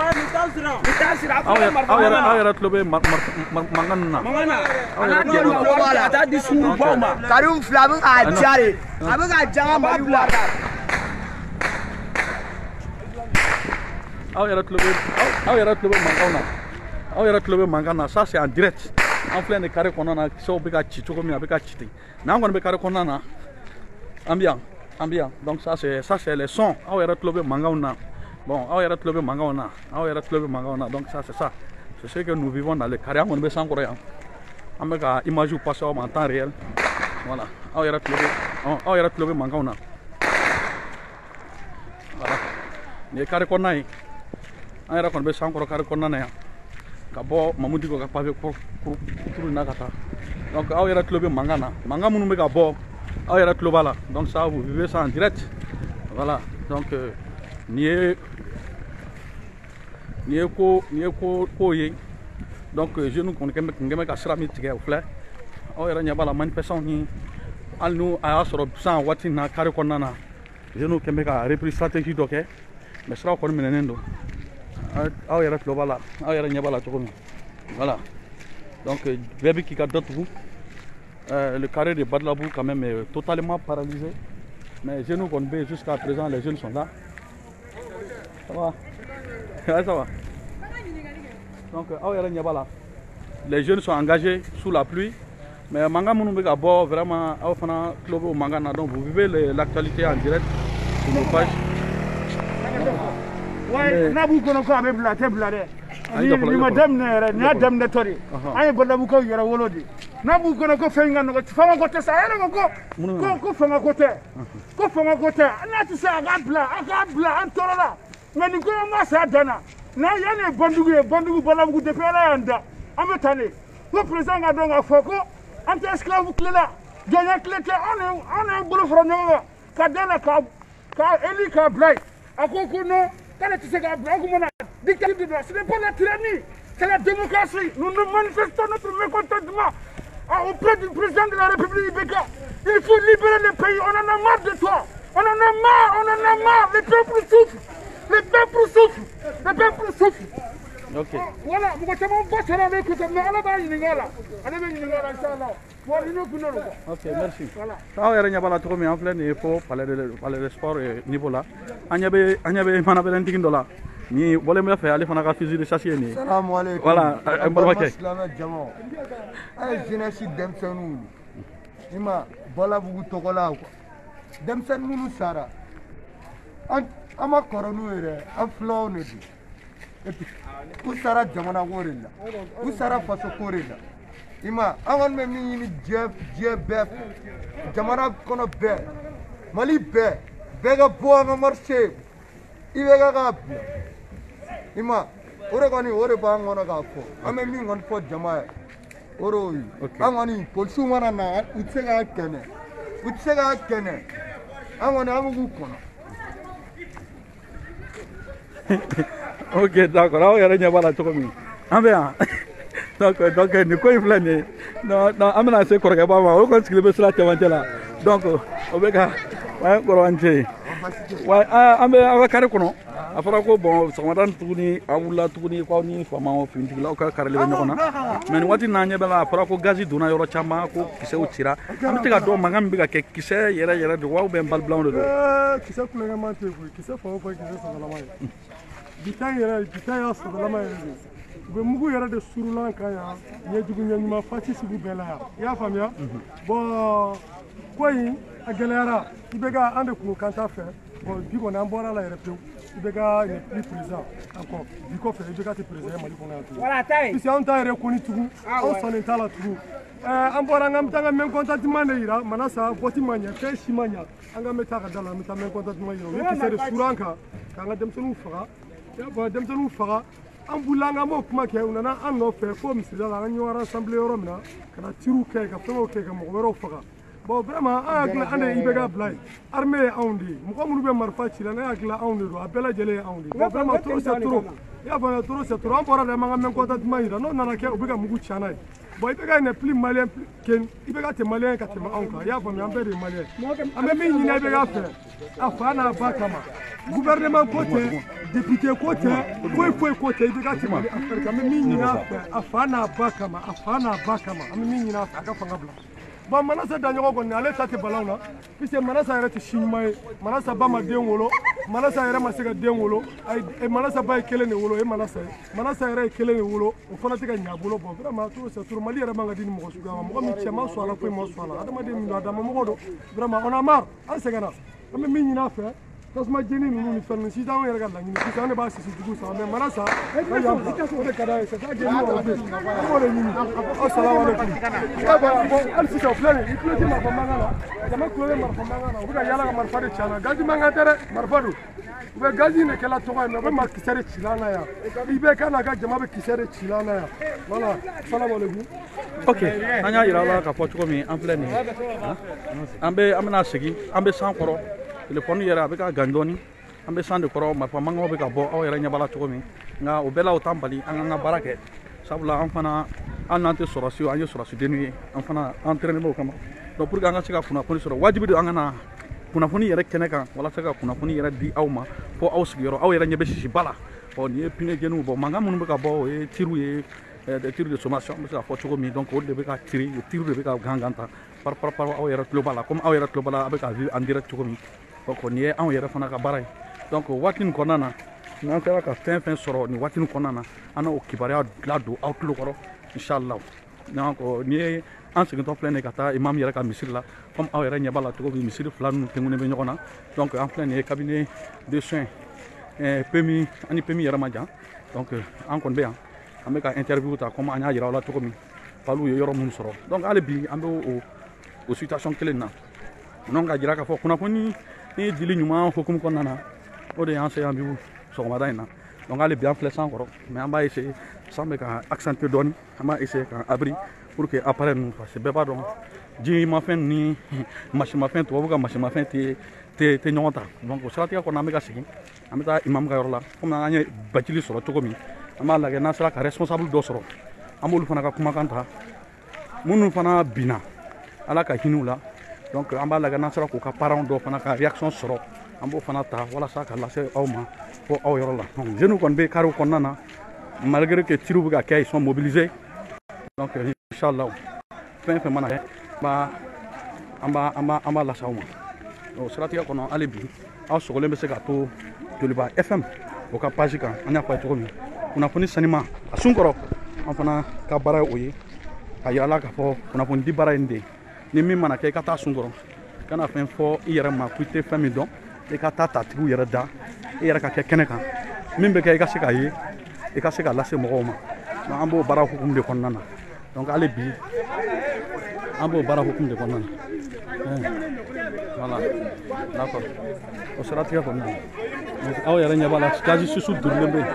aw yɛrɛ tulo bɛ mankan ninnu na a t'a di sugu baw ma Karim fila a bɛ k'a ja de a bɛ k'a ja an b'a bila aw yɛrɛ tulo bɛ mankan na aw yɛrɛ tulo bɛ mankan na ça c'est en direct an filɛ nin carré kɔnɔna na kisɛw bɛ ka ci cogo min a bɛ ka ci ten n'an kɔni bɛ carré kɔnɔna na an bɛ yan donc ça c'est les sons aw yɛrɛ tulo bɛ mankanw na bon aw yɛrɛ tulo bɛ mankanw na donc ça c'est ça c'est ce que nous vivons dans le carré an kɔni bɛ san kɔrɔ yan an bɛ ka images passer aw ma en temps réel voilà aw yɛrɛ tulo bɛ mankanw na voilà nin ye carré kɔnɔna ye an yɛrɛ kɔni bɛ san kɔrɔ carré kɔnɔna na yan ka bɔ Mamu Diko ka pavé kuru na ka taa donc aw yɛrɛ tulo bɛ mankan na mankan minnu bɛ ka bɔ aw yɛrɛ tulo b'a la donc ça vous vivez ça en direct voilà donc nin ye ko ye donc jeunes kɔni kun kɛn bɛ ka sira min tigɛ o filɛ aw yɛrɛ ɲɛ b'a la manifestants ni hali n'u a y'a sɔrɔ san waati na carré kɔnɔna na jeunes kɛn bɛ ka reprise stratégie dɔ kɛ mais siraw kɔni minɛnen don aw yɛrɛ tulo b'a la aw yɛrɛ ɲɛ b'a la cogo min voilà donc bɛɛ bɛ k'i ka dɔ tugu le carré de Badalabugu quand même est totalement paralysé mais jeunes kɔni bɛ yen jusqu'à présent les jeunes sont là ça va ça va donc aw yɛrɛ ɲɛ b'a la les jeunes sont engagés sous la pluie mais mankan minnu bɛ ka bɔ vraiment aw fana tulo bɛ o mankan na donc vous vivez l'actualité en direct sur nos pages. Ouais, n'a bu kono ko abe bla te bla de ni ma dem ne re na dem ne tori ay Badabugu ko yoro wolodi n'a bu kono ko fenga no ko fama ko te sa ere ko fama ko te na ti sa ga bla an torola mais ni ko ma sa dana na yane Bandugu Badabugu de pela anda ametane ko président ga donga foko anti esclave clela jonya clete on bulu fronyo ka dana ka eli ka blay akoko no. Quand tu sais que dictature, ce n'est pas la tyrannie, c'est la démocratie. Nous nous manifestons notre mécontentement auprès du président de la République Ibeka. Il faut libérer le pays, on en a marre de toi. On en a marre, les peuples souffrent. Ok. Voilà, nous avons battu avec eux, mais on va y aller. Ok, merci. Aw yɛrɛ ɲɛ b'a la cogo min an filɛ nin ye fo palais de sport niveau la an ɲɛ bɛ mana bɛlɛntigi dɔ la ni bɔlen bɛ fɛ ale fana ka fusil de chasse ye nin ye voilà an balimakɛ a ye jeunesse denmisɛnninw i ma Balabugu tɔgɔ la quoi denmisɛnnin minnu sara an ma kɔrɔ n'u ye dɛ an filaw de don et puis u sara jamana ko de la u sara faso ko de la i ma an kɔni bɛ min ɲini diɲɛ bɛɛ fɛ jamana kɔnɔ bɛɛ Mali bɛɛ ka bɔ an ka marché bɛ ka bila i ma o de kɔni o de b'an kɔnɔ k'a fɔ an bɛ min kɔni fɔ jama ye o de y'o ye an kɔni polisiw mana na u tɛ se k'a kɛnɛ u tɛ se k'a kɛnɛ an kɔni an bɛ k'u kɔnɔ. Ok, d'accord. Aw yɛrɛ ɲɛ b'a la cogo min an bɛ yan donc nin ko in filɛ nin ye an bɛna se kɔrɔkɛba ma o kɔni sigilen bɛ sira cɛmancɛ la donc o bɛ ka kɔrɔ an cɛ ye wa an bɛ aw ka kari kɔnɔ a fɔra ko bon sɔgɔmada tuguni aw wulila tuguni k'aw ni faamaw finitigilaw ka karilen bɛ ɲɔgɔn na mais nin waati n'an ɲɛ bɛ la a fɔra ko gazi donna yɔrɔ caman ko kisɛw cira an bɛ se ka dɔn mankan min bɛ ka kɛ kisɛ yɛrɛ de wa ou bien balibilanw de don. Kisɛ kulonkɛman tɛ koyi kisɛ fan o fan kisɛ sɔgɔlama ye bitɔn y'a sɔgɔlama yɛrɛ de u bɛ mugu yɛrɛ de surulan kan yan ɲɛjugu ɲɛɲuman fati sugu bɛɛ la yan i y'a faamuya bɔn ko in a gɛlɛyara i bɛ ka an de kun kan ta fɛ bon bi kɔni an bɔra la yɛrɛ pewu i bɛ ka ne plus président encore bi kɔfɛ i bɛ ka tɛ président ye Mali kɔnɔ yan tugun puisque anw t'a yɛrɛ kɔni tugun anw sɔnnen t'a la tugun an bɔra an ka taa main contentement de yira Manasa vote ma ɲɛ fɛn si ma ɲɛ an ka bɛ taa ka da la an bɛ taa main contentement yira u ye kisɛ de suru an kan k'an ka denmisɛnninw faga denmisɛnninw faga an bulila an ka m'o kuma kɛ u nana an nɔfɛ fo misirida la an ɲɔgɔn rassemblé yɔrɔ min na ka na tiriw kɛ ka fɛnw kɛ ka mɔgɔ wɛrɛw faga bon vraiment an hakili an de ye IBK bila ye armée ye anw de ye mɔgɔ minnu bɛ marifa ci la ne hakili anw de don a bɛɛ lajɛlen ye anw de ye bon vraiment trop c'est trop i y'a faamuya trop c'est trop an bɔra de an b'an ka main contentement yira n'o nana kɛ u bɛ ka mugu ci an na ye bon IBK n'est plus malien IBK tɛ malien ye ka tɛmɛ anw kan i y'a faamuya an bɛɛ de ye malien an bɛ min ɲini IBK fɛ a fa n'a ba kama gouvernement ko tɛ député ko tɛ foyi ko tɛ IBK tɛ Mali affaire kan an bɛ min ɲini a fɛ a fa n'a ba kama an bɛ min ɲini a fɛ a ka fanga bila bon Manasa daɲɔgɔn kɔni ale ta tɛ balaw na puisque Manasa yɛrɛ tɛ si ɲuman ye Manasa ba ma den wolo Manasa yɛrɛ ma se ka den wolo Manasa ba ye kelen de wolo o ye Manasa ye Manasa yɛrɛ ye kelen de wolo o fana tɛ ka ɲɛ a bolo bon vraiment trop c'est trop Mali yɛrɛ man ka di ni mɔgɔ suguya ma mɔgɔ min cɛ ma sɔn a la foyi ma sɔn a la adamaden min don a dama mɔgɔ don vraiment on a marre an sɛgɛnna an bɛ min ɲini a fɛ tasuma jeni ninnu ni fɛn ninnu sisan anw yɛrɛ ka laɲini sisan an de b'a sisi jugu san mais Manasa ka yan bila o de ka d'a ye c'est ça que nous on veut an b'o de ɲini assalamu alaikum bon hali sisan o filɛ nin i tulo tɛ marifa mankan na jama tulo bɛ marifa mankan na u bɛ ka yala ka marifa de ci an na gazi mankan tɛ dɛ marifa don u bɛ gazi in de kɛla tɔgɔ ye mais u bɛ kisɛ de ci an na yan IBK n'a ka jama bɛ kisɛ de ci an na yan voilà assalamu alaikum. Ok an y'a yira aw la k'a fɔ cogo min an filɛ nin ye an bɛna segin an bɛ san kɔrɔ téléphone yɛrɛ a bɛ ka gan dɔɔni an bɛ san de kɔrɔ marifa mankanw bɛ ka bɔ aw yɛrɛ ɲɛ b'a la cogo min nka o bɛɛ la o t'an bali an k'an ka baara kɛ sabula an fana an n'an tɛ sɔrɔsiw an ye sɔrɔsidenw ye an fana entraîné o kama donc pour que an ka se ka kunnafoni sɔrɔ wajibi don an ka na kunnafoni yɛrɛ kɛnɛ kan walasa ka kunnafoni yɛrɛ di aw ma fo aw sigiyɔrɔ aw yɛrɛ ɲɛ bɛ sisi ba la ɔ nin ye pinɛ jɛniw bɔ mankan minnu bɛ ka bɔ o ye tiriw ye des tirs de sommation an bɛ se ka fɔ cogo min donc o de bɛ ka tiri o tiriw de bɛ ka gangan ta par aw yɛrɛ tulo b'a la comme aw yɛrɛ tulo b'a la a bɛ ka vu en direct cogo min donc nin ye anw yɛrɛ fana ka baara ye donc waati nin kɔnɔna na n'an sera ka fɛn fɛn sɔrɔ nin waati nin kɔnɔna na an n'o kibaruya ladon aw tulo kɔrɔ inshallah donc nin ye an segintɔ filɛ nin ye ka taa imam yɛrɛ ka misiri la comme aw yɛrɛ ɲɛ b'a la cogo min misiri fila ninnu tengunen bɛ ɲɔgɔn na donc an filɛ nin ye cabinet de soins PMI ani PMI yɛrɛ ma jan donc an kɔni bɛ yan an bɛ ka interview ta comme an y'a yira aw la cogo min palu ye yɔrɔ minnu sɔrɔ donc hali bi an bɛ o situation kelen na donc ka jira k'a fɔ kunnafoni ni dili ɲuman hukumu kɔnɔna na o de y'an se yan bi sɔgɔmada in na donc hali bi an filɛ san kɔrɔ mais an b'a essayer san bɛ ka accentuer dɔɔni an b'a essayer k'an abri pour que appareil ninnu parce que bɛɛ b'a dɔn jimafɛn ni masimafɛn tubabu ka masimafɛn tɛ ɲɔgɔn ta donc o siratigɛ kɔnɔ an bɛ ka segin an bɛ taa imam ka yɔrɔ la komi an ye bacili sɔrɔ cogo min an b'a lajɛ n'an sera ka responsable dɔ sɔrɔ an b'olu fana ka kumakan ta minnu fana binna ala ka hinɛ u la donc an b'a lajɛ n'an sera k'u ka parents dɔ fana ka réaction sɔrɔ an b'o fana ta walasa ka lase aw ma fo aw yɔrɔ la donc jeunes kɔni bɛ carré kɔnɔna na malgré que tiriw bɛ ka kɛ ils sont mobilisés donc inchallah fɛn fɛn mana kɛ an b'a lase aw ma o siratigɛ kɔnɔ hali bi aw sogolen bɛ se ka to Joliba FM o ka page kan an y'a fɔ a ye cogo min kunnafoni sanima a sun kɔrɔ an fana ka baara ye o ye ka yira la k'a fɔ kunnafoni di baara ye nin de ye ni min mana kɛ i ka taa sun kɔrɔ i kana fɛn fɔ i yɛrɛ ma ko i tɛ fɛn min dɔn i ka taa tatigiw yɛrɛ da i yɛrɛ ka kɛ kɛnɛ kan min bɛ kɛ i ka se k'a ye i ka se k'a lase mɔgɔw ma donc an b'o baara hukumu de kɔnɔna na donc hali bi an b'o baara hukumu de kɔnɔna na voilà d'accord o siratigɛ kɔni don aw yɛrɛ ɲɛ b'a la gazi susu durulen bɛ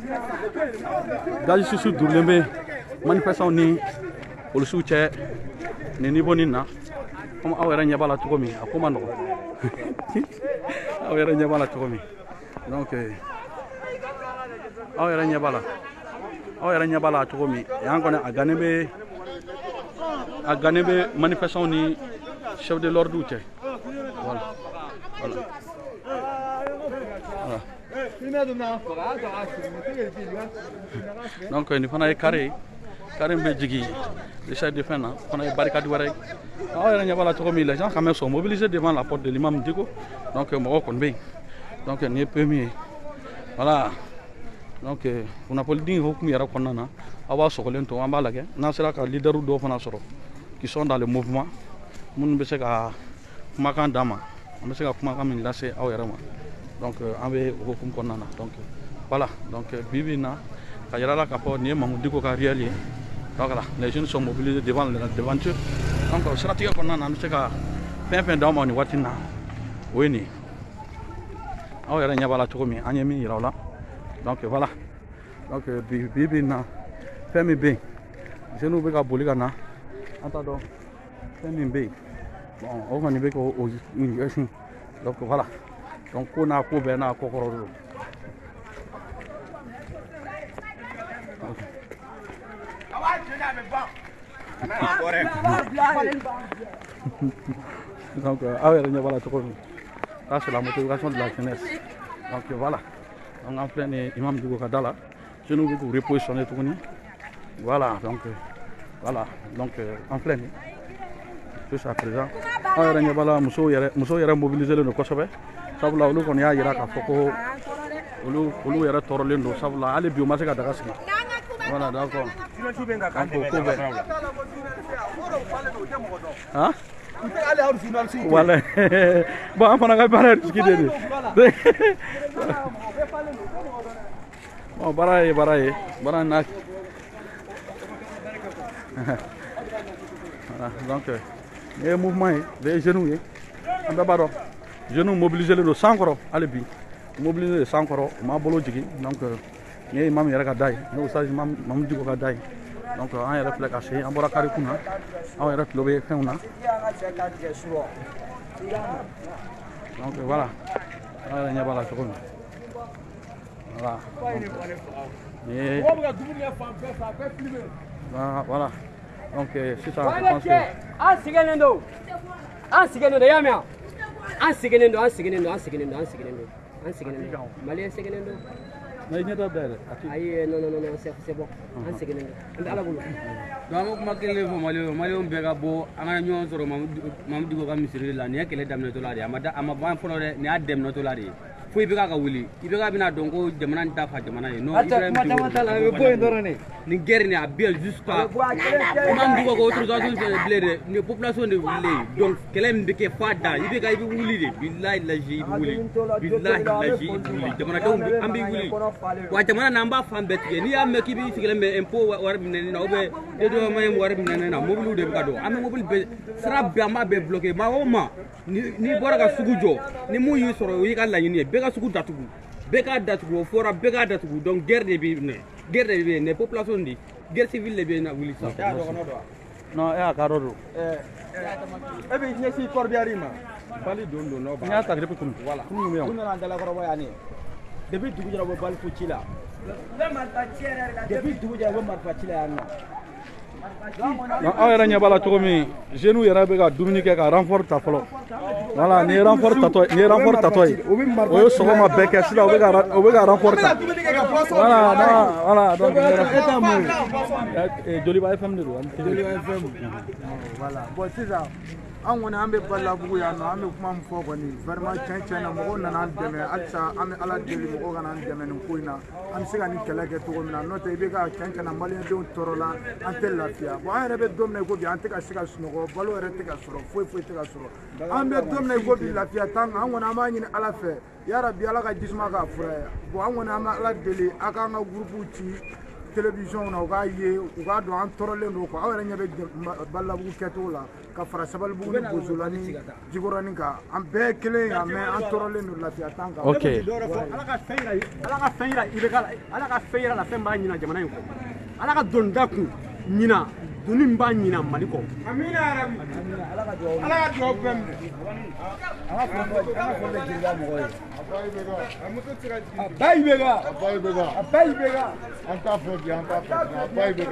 gazi susu durulen bɛ manifestants ni polisiw cɛ nin niveau nin na comme aw yɛrɛ ɲɛ b'a la cogo min a ko ma nɔgɔn aw yɛrɛ ɲɛ b'a la cogo min donc aw yɛrɛ ɲɛ b'a la cogo min yan kɔni a gannen bɛ manifestants ni chef de l'ordre cɛ voilà. Donc ni fana ye carré bɛ jigin le chef de fin na fana ye barricade wɛrɛ ye aw yɛrɛ ɲɛ b'a la cogo min les gens quand même sont mobilisés devant la porte de l'imam Diko donc mɔgɔ kɔni bɛ yen donc nin ye premier ye voilà donc kunnafoni hukumu yɛrɛ kɔnɔna na aw b'a sɔgɔlen to an b'a lajɛ n'an sera ka leaderu dɔw fana sɔrɔ qui sont dans le mouvement minnu bɛ se ka kumakan d'an ma an bɛ se ka kumakan min lase aw yɛrɛ ma donc an bɛ o hukumu kɔnɔna na donc voilà donc bi bi in na ka yira la k'a fɔ nin ye Mamadou Diko ka réel ye donc voilà les jeunes sont mobilisés devant devanture donc o siratigɛ kɔnɔna na an bɛ se ka fɛn fɛn d'aw ma nin waati in na o ye nin ye aw yɛrɛ ɲɛ b'a la cogo min an ye min yira aw la donc voilà donc bi bi in na fɛn min bɛ yen jeunes bɛ ka boli ka na an t'a dɔn fɛn min bɛ yen bon o kɔni bɛ k'o ɲɛsin donc voilà donc ko n'a ko bɛɛ n'a ko kɔrɔ don donc aw yɛrɛ ɲɛ b'a la cogo min ça c'est la motivation de la jeunesse donc voilà donc an filɛ nin ye imam Diko ka da la jeunes bɛ k'u repositionner tuguni voilà donc an filɛ nin jusqu'à présent aw yɛrɛ ɲɛ b'a la musow yɛrɛ mobilisé len don kosɛbɛ sabula olu kɔni y'a yira k'a fɔ ko olu yɛrɛ tɔɔrɔlen don sabula hali bi u ma se ka daga sigi voilà d'accord hein voilà bon an fana ka baara ye risque de ye bon baara ye baara n'a voilà donc nin ye mouvement ye nin ye jeunes ye an bɛɛ b'a dɔn jeunes mobilisés don san kɔrɔ hali bi mobilisés de san kɔrɔ u m'a bolo jigin donc nin ye imam yɛrɛ ka da ye nin ye ustaz Mamadou Diko ka da ye donc an yɛrɛ filɛ ka se an bɔra kari kun na aw yɛrɛ tulo bɛ fɛnw na donc voilà aw yɛrɛ ɲɛ b'a la cogo min voilà nin ye voilà donc sisan je pense que an sɛgɛnnen don i y'a mɛn an sɛgɛnnen don maliyɛn sɛgɛnnen don mais ɲɛ dɔ dayɛlɛ ayi non c'est bon an sɛgɛnnen don an bɛ ala bolo donc an bɛ kuma kelen de fɔ maliyɛnw bɛɛ ka bɔ an ka ɲɔgɔn sɔrɔ Mamadou Diko ka misiri la nin ye kɛlɛ daminɛtɔ la de ye a ma ban fɔlɔ dɛ nin y'a daminɛtɔ la de ye fo IBK ka wuli IBK bɛna dɔn ko jamana in ta fa jamana ye non nin guerre nin a bɛ yan jusqu'à Mamadou Diko ka autorisation bilen dɛ nin population de wulilen donc kɛlɛ min bɛ kɛ f'a dan IBK i bɛ wuli de bilahi lazi i bɛ wuli jamanadenw an bɛ wuli wa jamana n'an b'a fan bɛɛ tigɛ n'i y'a mɛn k'i b'i sigilen bɛ impôt wari minɛni na ou bien dédommagement wari minɛni na mobiliw de bɛ ka don an bɛ mobili bɛɛ sira bɛɛ an b'a bɛɛ bloqué maa o maa n'i bɔra ka sugu jɔ ni mun y'i sɔrɔ o y'i ka laɲini ye bɛɛ ka sugu datugu bɛɛ k'a datugu o fɔra bɛɛ k'a datugu donc guerre de bɛ yen nin population de guerre civile de bɛ yen na wuli sisan. non e y'a ka dɔ don e bɛ ɲɛsin kɔrɔbiyari ma bali don n'o n y'a ta depuis kunu voilà kunu bɛ yan u nana an dalakɔrɔbɔ yan ne depuis dugu jɛra u bɛ bali fo ci la depuis dugu jɛra u bɛ marifa ci la yan nɔ aw yɛrɛ ɲɛ b'a la cogo min jeunes yɛrɛ bɛ ka dumuni kɛ ka renfort ta fɔlɔ voilà nin ye renfort tatɔ ye o ye sɔgɔma bɛɛ kɛ sisan o bɛ ka renfort ta voilà donc Joliba FM de don Joliba FM voilà bon sisan an kɔni an bɛ Balabugu yan nɔ an bɛ kuma min fɔ kɔni vraiment tiɲɛ na mɔgɔw nana an dɛmɛ halisa an bɛ ala deli mɔgɔw kana an dɛmɛ nin ko in na an bɛ se ka nin kɛlɛ kɛ cogo min na n'o tɛ i bɛ ka tiɲɛ na maliyɛndenw tɔɔrɔ la an tɛ lafiya bon an yɛrɛ bɛ don min na i ko bi an tɛ ka se ka sunɔgɔ balo yɛrɛ tɛ ka sɔrɔ foyi tɛ ka sɔrɔ an bɛ don min na i ko bi lafiya t'an kan an kɔni an b'a ɲini ala fɛ yarabi ala ka jisuma k'a fura ye bon an kɔni an bɛ ala deli a k'an ka gurupuw ci télévision na u k'a ye u k'a dɔn an tɔɔrɔlen don quoi aw yɛrɛ ɲɛ bɛ Balabugu kɛcogo la ka fara Sabalibugu ni Bozola ni Jikɔrɔni kan an bɛɛ ye kelen ye mais an tɔɔrɔlen don lafiya t'an kan. Ok. Ala ka fɛn yira IBK la Ala ka fɛn yira la fɛn b'a ɲina jamana in kɔ Ala ka dɔnniya kun ɲina donni b'a ɲina Mali kɔ. Amina yarabi. Ala ka dugawu bɛɛ minɛ. An ka fɔ bɛ jeliba mɔgɔ ye. A ba IBK. An t'a fɛ bi an t'a fɛ a ba IBK.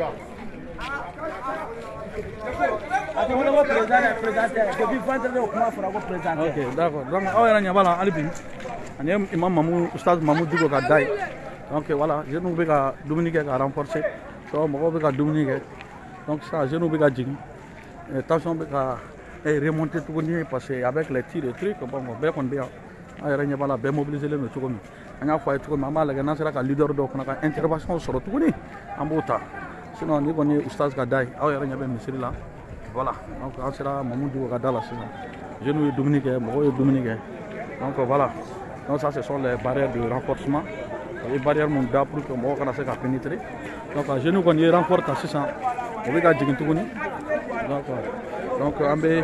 Ok, d'accord. Donc aw yɛrɛ ɲɛ b'a la hali bi ani Imam Mamu Ustaz Mamu Diko ka da ye. Donc voilà, jeunes bɛ ka dumuni kɛ ka renforcer. Mɔgɔw bɛ ka dumuni kɛ. Donc ça, jeunes bɛ ka jigin. Tension bɛ ka remonter tuguni parce que avec les tirs et trucs, bon, bɛɛ kɔni bɛ yan. Aw yɛrɛ ɲɛ b'a la bɛɛ mobilisé len don cogo min. An y'a fɔ a ye cogo min an b'a lajɛ n'an sera ka leader dɔw fana ka intervention sɔrɔ tuguni an b'o ta. Sinon ni kɔni ye Ustaz ka da ye aw yɛrɛ ɲɛ bɛ misiri la. Voilà, donc an sera Mamu Diko ka da la sisan. Jeunes ye dumuni kɛ, mɔgɔw ye dumuni kɛ. Donc voilà. Donc ça, ce sont les barrières de renforcement. Les barrières mun da pour que mɔgɔw kana se ka pénétrer. Donc jeunes kɔni ye renfort ta sisan o bɛ ka jigin tuguni. Donc an bɛ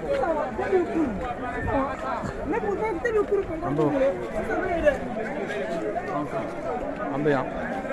an bɛ yan.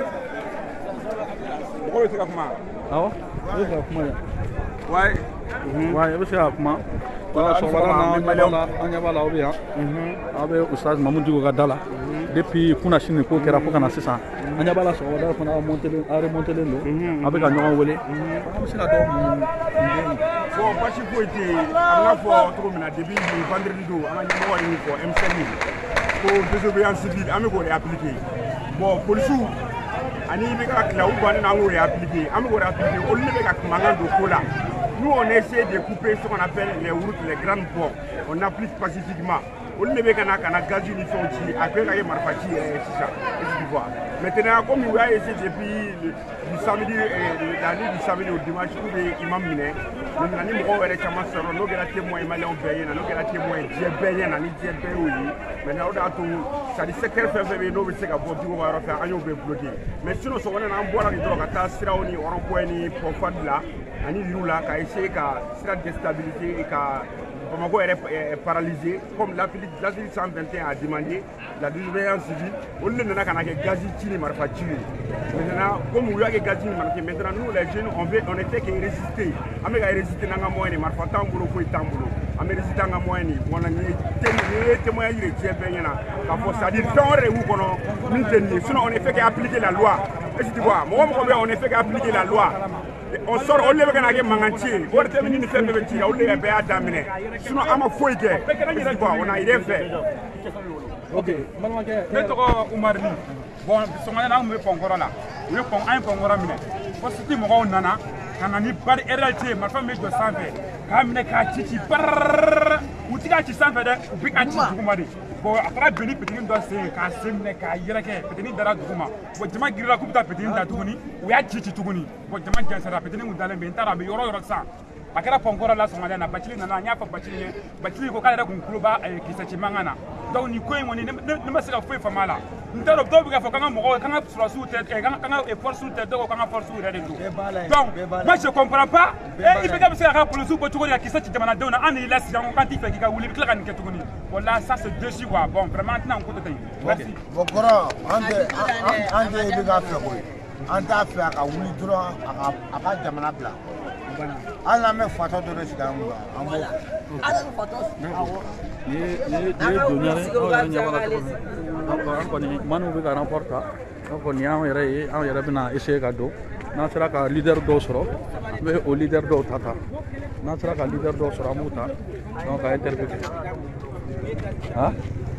Mɔgɔw bɛ se ka kuma. Awɔ, i bɛ se ka kuma yan. Ouais. Ouais, i bɛ se ka kuma. Voilà, sɔgɔmada na an ɲɛ b'a la aw bɛ yan. Aw bɛ Ustaz Mamu Diko ka da la. Depuis kuna sini ko kɛra fo kana sisan an ɲɛ b'a la sɔgɔmada fana remonté len don a bɛ ka ɲɔgɔn wele. An bɛ se ka dɔn mun Bon, basi foyi tɛ yen an k'a fɔ cogo min na depuis vendredi don an ka ɲɛmɔgɔ ye min fɔ M5 ko désobéissance civile an bɛ k'o de appliquer. Bon, polisiw ani IBK tila u bannen an k'o de appliquer an bɛ k'o de appliquer olu de bɛ ka mankan don ko la. Nous on essaie de couper ce qu'on appelle les routes, les grandes ports. On applique pacifiquement. On ne peut pas gaz uniforme après qu'il y ait marfati maintenant, comme il a essayé depuis le samedi, la nuit du samedi au dimanche, où les imams minés, nous avons des témoins, nous avons témoins maliens payés, nous avons témoins djebéens, nous avons djebéens. Maintenant, on a tout, ça dit secteur février, nous avons fait un faire un peu bloqué. Mais sinon, on a un bois de drogue, à Siraoni, on a un point de profond là, on a là, qui a essayé de déstabiliser et Bamako est paralysé, comme l'Afrique 121 a demandé la désobéissance civile. On a gazé Tini Marfati. Maintenant, comme on a gazé Marfati, maintenant nous les jeunes, on était que résister. On a résisté dans la moyenne, Marfatan Boulou, Tamboulou. On a résisté dans la moyenne, on a témoigné de Tchébéen. C'est-à-dire, sinon on est fait qu'appliquer la loi. Et si tu vois, moi on est fait qu'appliquer la loi. On sort, on lève un mangantier, on termine une ferme de tir, on lève un damné. Sinon, on a fouillé, on a rien fait. Ok, je Oumarni. Bon, ce matin, on est encore là. On est encore là. Parce que on nana, on a mis par RLT, ma femme est de santé. Quand on est caché, ou tu as santé, ou puis caché, bon, après, Béni Pétini doit se casser, Pétini dara Douma. Bon, je m'ai la coupe de Pétini d'Atouni, ou à Chichi Touni. Bon, je m'ai dit à Pétini ou dans les Bentara, mais il y aura ça. A kɛra pɔnkɔrɔ la sɔgɔmada na Bacili nana an y'a fɔ Bacili ye Bacili ko k'ale yɛrɛ kun tulo b'a kisɛci mankan na donc nin ko in kɔni ne ma se ka foyi faamu a la n t'a dɔn dɔw bɛ k'a fɔ k'an ka mɔgɔw k'an ka sɔrɔsiw tɛ k'an ka forces tɛ dɔw ko k'an ka forces yɛrɛ de don donc moi je comprends pas IBK bɛ se k'a ka policiers bɔ cogo di ka kisɛ ci jamanadenw na an de y'i lasigi an ko k'an t'i fɛ k'i ka wuli i bɛ tila ka nin kɛ tuguni bon là ça c'est déçu quoi bon vraiment an tɛna n ko to ten merci. bon kɔrɔ an tɛ IBK fɛ koyi an t'a fɛ a ka wuli dɔrɔn a ka jamana bila. Hali n'an bɛ fatɔ dɔ de sigi an kun an b'o an kɔni Manu bɛ ka rapport ta donc nin y'an yɛrɛ ye an yɛrɛ bɛna essayer ka don n'an sera ka leader dɔw sɔrɔ an bɛ o leader dɔw ta n'an sera ka leader dɔw sɔrɔ an b'u ta donc ka interpréter ah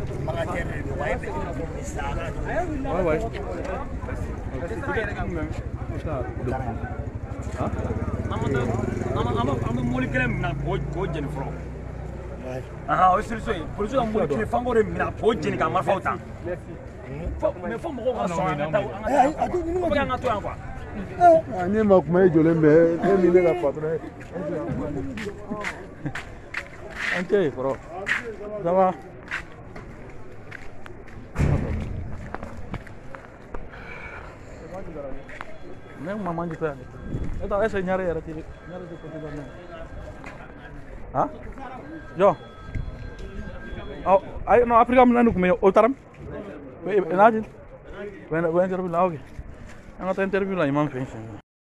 ouais ouais an bɛ mobili kelen minɛ k'o jeni fɔlɔ o ye solution ye polisiw ka mobili kelen f'an k'o de minɛ k'o jeni ka marifaw ta mais fo mɔgɔw ka sɔn an ka taa an ka to yan quoi. ne ma kuma ye jɔlen bɛ ne ni ne ka patron ye. an tɛ yen kɔrɔ ça va. ne ma mangi to eta ese nyare era ti nyare ti ko ti ha yo oh ay no afrika am nanu ko me o taram we enajil when interview la oge ana ta interview la imam fin